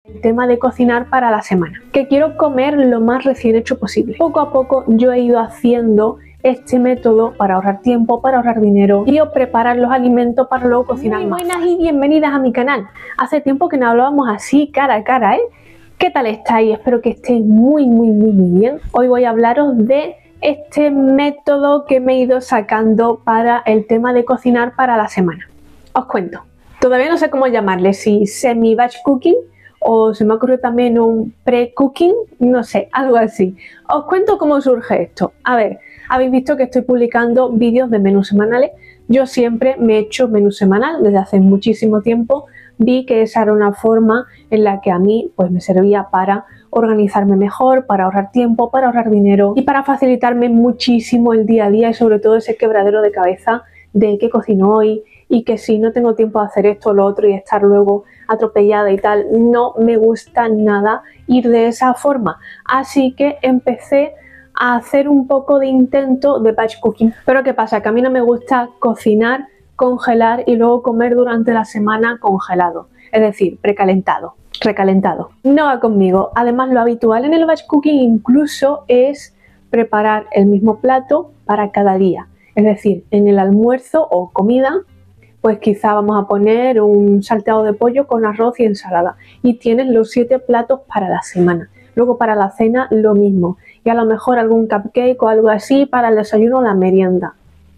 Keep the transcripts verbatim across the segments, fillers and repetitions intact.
El tema de cocinar para la semana, que quiero comer lo más recién hecho posible. Poco a poco yo he ido haciendo este método para ahorrar tiempo, para ahorrar dinero y preparar los alimentos para luego cocinar más. Muy buenas y bienvenidas a mi canal. Hace tiempo que no hablábamos así cara a cara, ¿eh? ¿Qué tal estáis? Espero que estéis muy muy muy muy bien. Hoy voy a hablaros de este método que me he ido sacando para el tema de cocinar para la semana. Os cuento. Todavía no sé cómo llamarle, si semi-batch cooking o se me ocurrió también un pre-cooking, no sé, algo así. Os cuento cómo surge esto. A ver, habéis visto que estoy publicando vídeos de menús semanales. Yo siempre me he hecho menú semanal desde hace muchísimo tiempo. Vi que esa era una forma en la que a mí pues me servía para organizarme mejor, para ahorrar tiempo, para ahorrar dinero y para facilitarme muchísimo el día a día y sobre todo ese quebradero de cabeza de qué cocino hoy y que si no tengo tiempo de hacer esto o lo otro y estar luego atropellada y tal. No me gusta nada ir de esa forma. Así que empecé a hacer un poco de intento de batch cooking. Pero ¿qué pasa? Que a mí no me gusta cocinar, congelar y luego comer durante la semana congelado. Es decir, precalentado, recalentado. No va conmigo. Además, lo habitual en el batch cooking incluso es preparar el mismo plato para cada día. Es decir, en el almuerzo o comida, pues quizá vamos a poner un salteado de pollo con arroz y ensalada. Y tienes los siete platos para la semana. Luego para la cena lo mismo. Y a lo mejor algún cupcake o algo así para el desayuno o la merienda.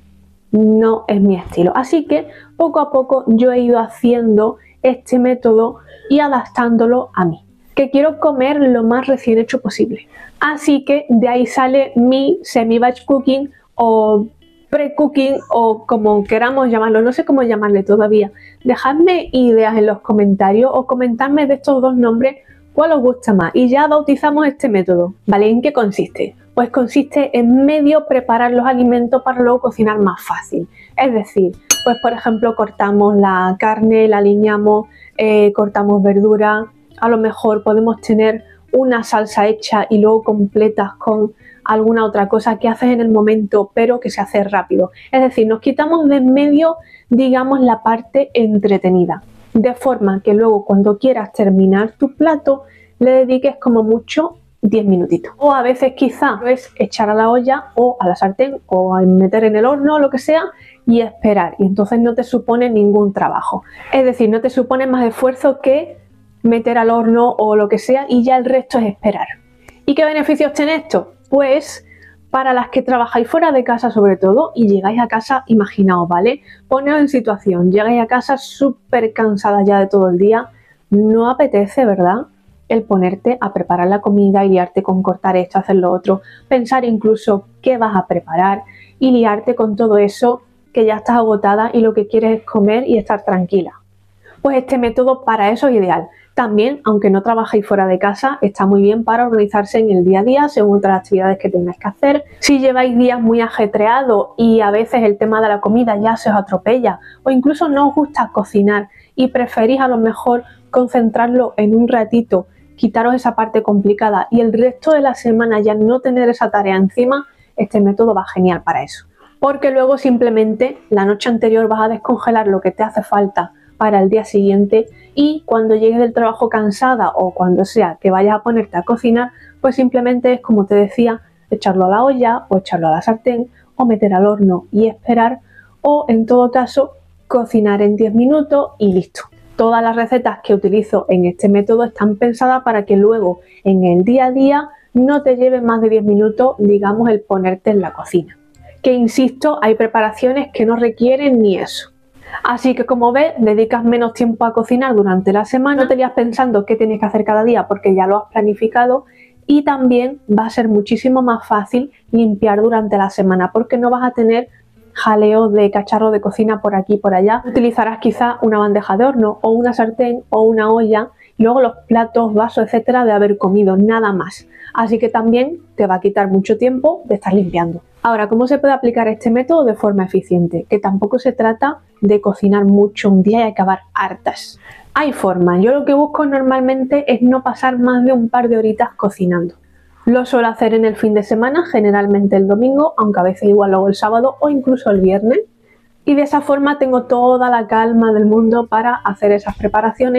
No es mi estilo. Así que poco a poco yo he ido haciendo este método y adaptándolo a mí. Que quiero comer lo más recién hecho posible. Así que de ahí sale mi semi-batch cooking o pre-cooking o como queramos llamarlo, no sé cómo llamarle todavía. Dejadme ideas en los comentarios o comentadme de estos dos nombres cuál os gusta más y ya bautizamos este método. ¿Vale? ¿En qué consiste? Pues consiste en medio preparar los alimentos para luego cocinar más fácil. Es decir, pues por ejemplo cortamos la carne, la aliñamos, eh, cortamos verdura, a lo mejor podemos tener una salsa hecha y luego completas con alguna otra cosa que haces en el momento pero que se hace rápido. Es decir, nos quitamos de en medio, digamos, la parte entretenida, de forma que luego cuando quieras terminar tu plato le dediques como mucho diez minutitos. O a veces quizá es echar a la olla o a la sartén o a meter en el horno o lo que sea y esperar, y entonces no te supone ningún trabajo. Es decir, no te supone más esfuerzo que meter al horno o lo que sea y ya el resto es esperar. ¿Y qué beneficios tiene esto? Pues para las que trabajáis fuera de casa sobre todo y llegáis a casa, imaginaos, ¿vale? Poneos en situación, llegáis a casa súper cansadas ya de todo el día, no apetece, ¿verdad? El ponerte a preparar la comida y liarte con cortar esto, hacer lo otro, pensar incluso qué vas a preparar y liarte con todo eso que ya estás agotada y lo que quieres es comer y estar tranquila. Pues este método para eso es ideal. También, aunque no trabajéis fuera de casa, está muy bien para organizarse en el día a día según otras actividades que tengáis que hacer. Si lleváis días muy ajetreados y a veces el tema de la comida ya se os atropella o incluso no os gusta cocinar y preferís a lo mejor concentrarlo en un ratito, quitaros esa parte complicada y el resto de la semana ya no tener esa tarea encima, este método va genial para eso. Porque luego simplemente la noche anterior vas a descongelar lo que te hace falta para el día siguiente y cuando llegues del trabajo cansada o cuando sea que vayas a ponerte a cocinar, pues simplemente es, como te decía, echarlo a la olla o echarlo a la sartén o meter al horno y esperar, o en todo caso cocinar en diez minutos y listo. Todas las recetas que utilizo en este método están pensadas para que luego en el día a día no te lleve más de diez minutos, digamos, el ponerte en la cocina. Que insisto, hay preparaciones que no requieren ni eso. Así que como ves, dedicas menos tiempo a cocinar durante la semana, no te lías pensando qué tienes que hacer cada día porque ya lo has planificado, y también va a ser muchísimo más fácil limpiar durante la semana porque no vas a tener jaleo de cacharro de cocina por aquí y por allá. Utilizarás quizá una bandeja de horno o una sartén o una olla y luego los platos, vasos, etcétera de haber comido, nada más. Así que también te va a quitar mucho tiempo de estar limpiando. Ahora, ¿cómo se puede aplicar este método de forma eficiente? Que tampoco se trata de cocinar mucho un día y acabar hartas. Hay formas. Yo lo que busco normalmente es no pasar más de un par de horitas cocinando. Lo suelo hacer en el fin de semana, generalmente el domingo, aunque a veces igual luego el sábado o incluso el viernes. Y de esa forma tengo toda la calma del mundo para hacer esas preparaciones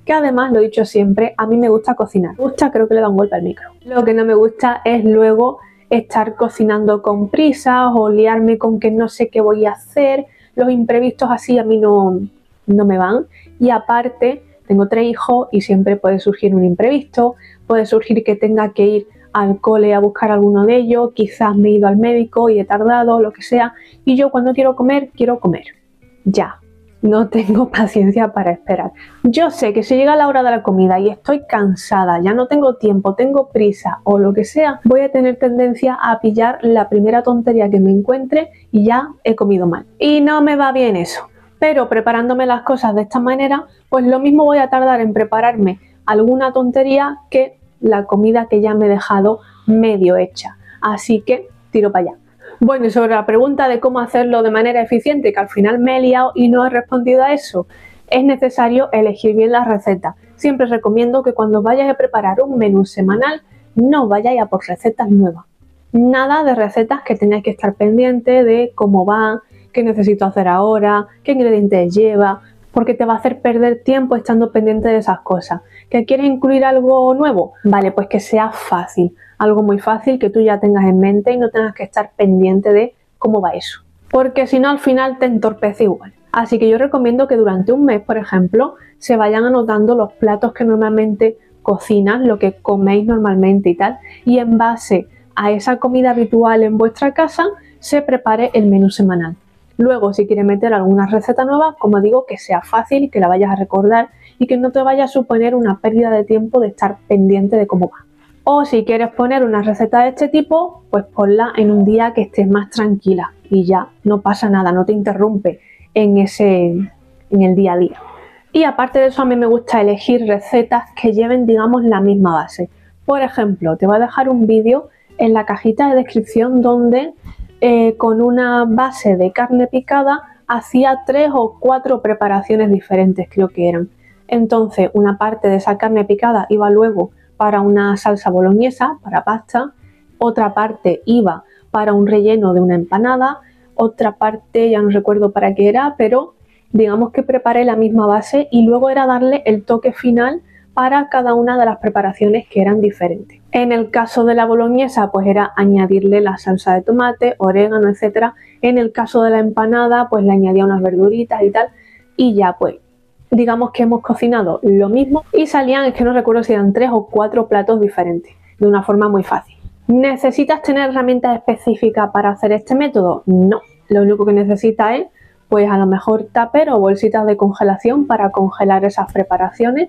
que además, lo he dicho siempre, a mí me gusta cocinar. Me gusta, creo que le da un golpe al micro. Lo que no me gusta es luego estar cocinando con prisas o liarme con que no sé qué voy a hacer. Los imprevistos así a mí no, no me van. Y aparte, tengo tres hijos y siempre puede surgir un imprevisto, puede surgir que tenga que ir al cole a buscar alguno de ellos, quizás me he ido al médico y he tardado, lo que sea, y yo cuando quiero comer, quiero comer. Ya, no tengo paciencia para esperar. Yo sé que si llega la hora de la comida y estoy cansada, ya no tengo tiempo, tengo prisa o lo que sea, voy a tener tendencia a pillar la primera tontería que me encuentre y ya he comido mal. Y no me va bien eso. Pero preparándome las cosas de esta manera, pues lo mismo voy a tardar en prepararme alguna tontería que la comida que ya me he dejado medio hecha. Así que tiro para allá. Bueno, y sobre la pregunta de cómo hacerlo de manera eficiente, que al final me he liado y no he respondido a eso, es necesario elegir bien las recetas. Siempre recomiendo que cuando vayáis a preparar un menú semanal, no vayáis a por recetas nuevas. Nada de recetas que tengáis que estar pendiente de cómo va, qué necesito hacer ahora, qué ingredientes lleva, porque te va a hacer perder tiempo estando pendiente de esas cosas. ¿Que quieres incluir algo nuevo? Vale, pues que sea fácil, algo muy fácil que tú ya tengas en mente y no tengas que estar pendiente de cómo va eso. Porque si no, al final te entorpece igual. Así que yo recomiendo que durante un mes, por ejemplo, se vayan anotando los platos que normalmente cocinas, lo que coméis normalmente y tal, y en base a esa comida habitual en vuestra casa, se prepare el menú semanal. Luego, si quieres meter alguna receta nueva, como digo, que sea fácil y que la vayas a recordar y que no te vaya a suponer una pérdida de tiempo de estar pendiente de cómo va. O si quieres poner una receta de este tipo, pues ponla en un día que estés más tranquila y ya, no pasa nada, no te interrumpe en, ese, en el día a día. Y aparte de eso, a mí me gusta elegir recetas que lleven, digamos, la misma base. Por ejemplo, te voy a dejar un vídeo en la cajita de descripción donde Eh, con una base de carne picada hacía tres o cuatro preparaciones diferentes, creo que eran. Entonces una parte de esa carne picada iba luego para una salsa boloñesa, para pasta, otra parte iba para un relleno de una empanada, otra parte ya no recuerdo para qué era, pero digamos que preparé la misma base y luego era darle el toque final para cada una de las preparaciones que eran diferentes. En el caso de la boloñesa, pues era añadirle la salsa de tomate, orégano, etcétera. En el caso de la empanada, pues le añadía unas verduritas y tal. Y ya pues, digamos que hemos cocinado lo mismo y salían, es que no recuerdo si eran tres o cuatro platos diferentes, de una forma muy fácil. ¿Necesitas tener herramientas específicas para hacer este método? No. Lo único que necesitas es, pues a lo mejor tupper o bolsitas de congelación para congelar esas preparaciones.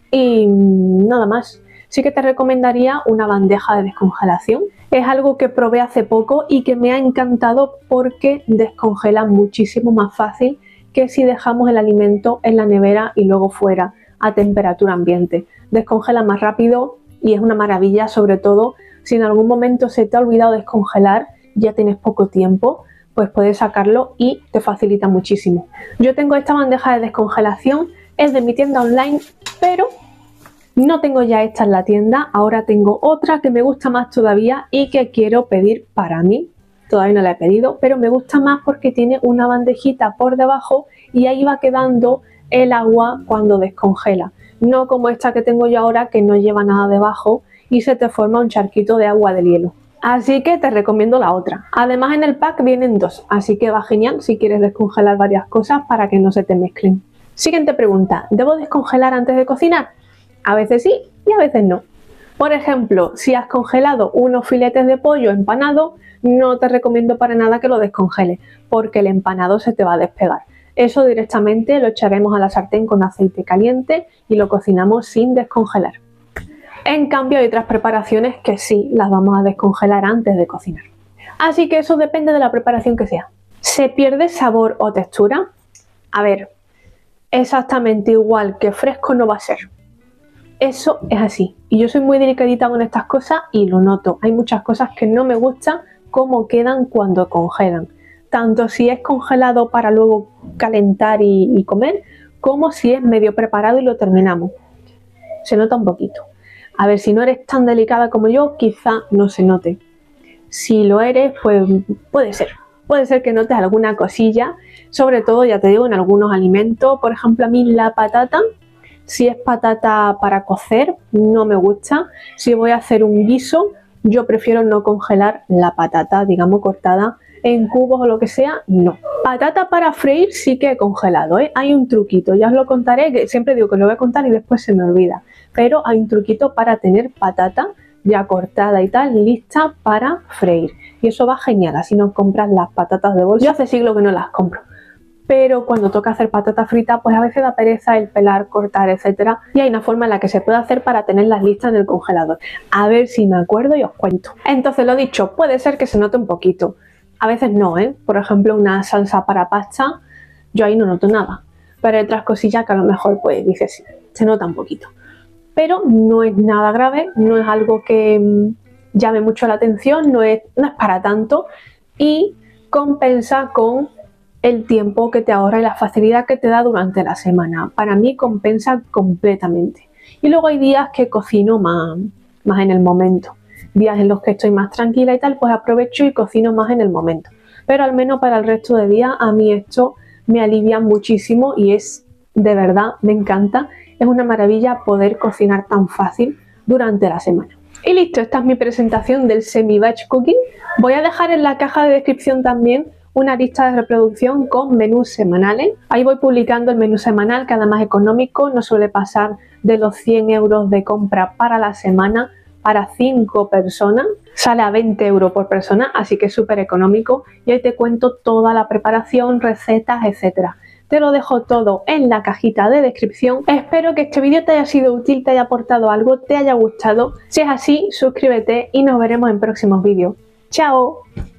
Y nada más. Sí que te recomendaría una bandeja de descongelación. Es algo que probé hace poco y que me ha encantado porque descongela muchísimo más fácil que si dejamos el alimento en la nevera y luego fuera a temperatura ambiente. Descongela más rápido y es una maravilla, sobre todo si en algún momento se te ha olvidado descongelar, ya tienes poco tiempo, pues puedes sacarlo y te facilita muchísimo. Yo tengo esta bandeja de descongelación, es de mi tienda online, pero no tengo ya esta en la tienda, ahora tengo otra que me gusta más todavía y que quiero pedir para mí. Todavía no la he pedido, pero me gusta más porque tiene una bandejita por debajo y ahí va quedando el agua cuando descongela. No como esta que tengo yo ahora que no lleva nada debajo y se te forma un charquito de agua del hielo. Así que te recomiendo la otra. Además en el pack vienen dos, así que va genial si quieres descongelar varias cosas para que no se te mezclen. Siguiente pregunta, ¿debo descongelar antes de cocinar? A veces sí y a veces no. Por ejemplo, si has congelado unos filetes de pollo empanado, no te recomiendo para nada que lo descongeles, porque el empanado se te va a despegar. Eso directamente lo echaremos a la sartén con aceite caliente y lo cocinamos sin descongelar. En cambio, hay otras preparaciones que sí las vamos a descongelar antes de cocinar. Así que eso depende de la preparación que sea. ¿Se pierde sabor o textura? A ver, exactamente igual que fresco no va a ser. Eso es así. Y yo soy muy delicadita con estas cosas y lo noto. Hay muchas cosas que no me gustan cómo quedan cuando congelan. Tanto si es congelado para luego calentar y, y comer, como si es medio preparado y lo terminamos. Se nota un poquito. A ver, si no eres tan delicada como yo, quizá no se note. Si lo eres, pues puede ser. Puede ser que notes alguna cosilla, sobre todo, ya te digo, en algunos alimentos. Por ejemplo, a mí la patata Si es patata para cocer, no me gusta. Si voy a hacer un guiso, yo prefiero no congelar la patata, digamos cortada en cubos o lo que sea, no. Patata para freír sí que he congelado, ¿eh? Hay un truquito, ya os lo contaré, que siempre digo que lo voy a contar y después se me olvida. Pero hay un truquito para tener patata ya cortada y tal, lista para freír. Y eso va genial, así no compras las patatas de bolsa. Yo hace siglos que no las compro. Pero cuando toca hacer patata frita, pues a veces da pereza el pelar, cortar, etcétera. Y hay una forma en la que se puede hacer para tenerlas listas en el congelador. A ver si me acuerdo y os cuento. Entonces, lo dicho, puede ser que se note un poquito. A veces no, ¿eh? Por ejemplo, una salsa para pasta, yo ahí no noto nada. Pero hay otras cosillas que a lo mejor, pues, dices, sí, se nota un poquito. Pero no es nada grave, no es algo que mmm, llame mucho la atención, no es, no es para tanto. Y compensa con el tiempo que te ahorra y la facilidad que te da durante la semana. Para mí compensa completamente. Y luego hay días que cocino más, más en el momento. Días en los que estoy más tranquila y tal, pues aprovecho y cocino más en el momento. Pero al menos para el resto de días a mí esto me alivia muchísimo y es, de verdad, me encanta. Es una maravilla poder cocinar tan fácil durante la semana. Y listo, esta es mi presentación del semi-batch cooking. Voy a dejar en la caja de descripción también una lista de reproducción con menús semanales. Ahí voy publicando el menú semanal, que además es económico, no suele pasar de los cien euros de compra para la semana. Para cinco personas sale a veinte euros por persona, así que es súper económico y ahí te cuento toda la preparación, recetas, etcétera. Te lo dejo todo en la cajita de descripción. Espero que este vídeo te haya sido útil, te haya aportado algo, te haya gustado. Si es así, suscríbete y nos veremos en próximos vídeos. ¡Chao!